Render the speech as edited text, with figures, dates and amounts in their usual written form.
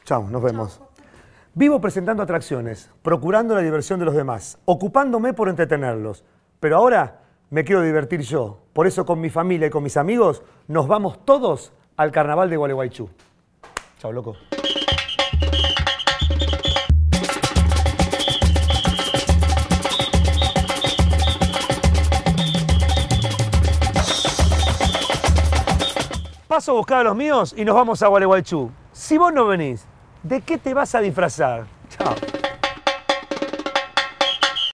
Chao, nos vemos. Vivo presentando atracciones, procurando la diversión de los demás, ocupándome por entretenerlos. Pero ahora me quiero divertir yo. Por eso con mi familia y con mis amigos nos vamos todos al carnaval de Gualeguaychú. Chao, loco. Paso a buscar a los míos y nos vamos a Gualeguaychú. Si vos no venís, ¿de qué te vas a disfrazar? Chao.